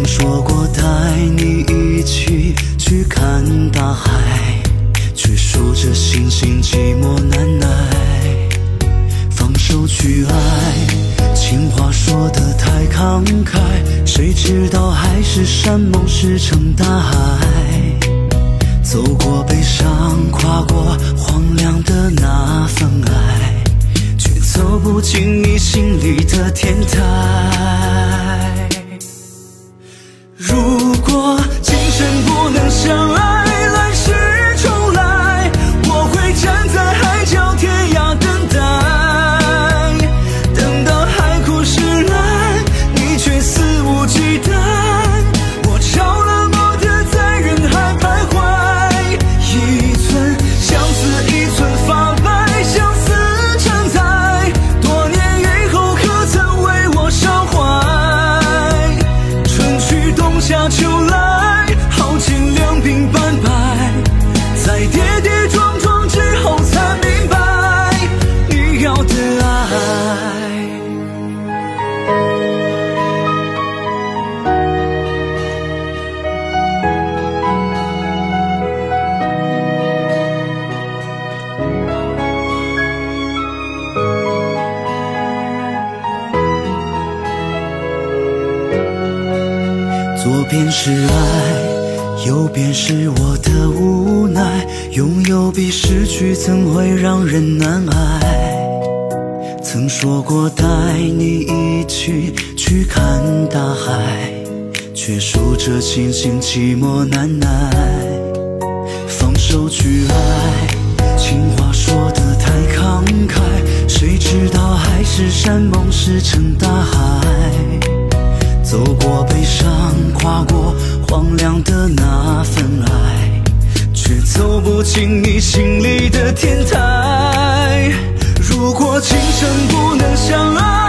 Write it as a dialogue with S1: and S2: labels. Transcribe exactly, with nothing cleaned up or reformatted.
S1: 曾说过带你一起去看大海，却数着星星寂寞难耐。放手去爱，情话说得太慷慨，谁知道海誓山盟石沉大海。走过悲伤，跨过荒凉的那份爱，却走不进你心里的天台。如果今生不能相爱，来世重来，我会站在海角天涯等待，等到海枯石烂，你却肆无忌惮，我着了魔的在人海徘徊。一寸相思一寸发白，相思成灾，多年以后可曾为我伤怀？春去冬夏秋来，耗尽两鬓斑白，在跌跌撞撞之后才明白你要的爱。左边是爱，右边是我的无奈，拥有比失去怎会让人难挨。曾说过带你一起去看大海，却数着星星寂寞难耐。放手去爱，情话说得太慷慨，谁知道海誓山盟石沉大海。走过悲伤，跨过荒凉的那份爱，却走不进你心里的天台。如果今生不能相爱，